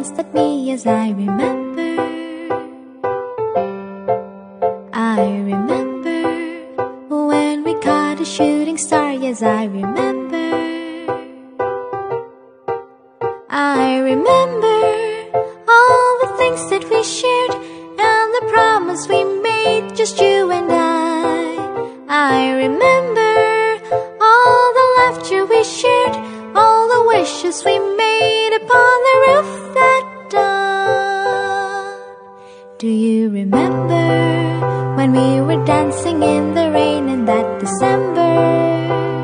glanced at me as I remember. I remember when we caught a shooting star. Yes, I remember. I remember all the things that we shared and the promise we made, just you and I remember all the laughter we shared, all the wishes we made upon the roof that dawn. Do you remember when we were dancing in the rain in that December?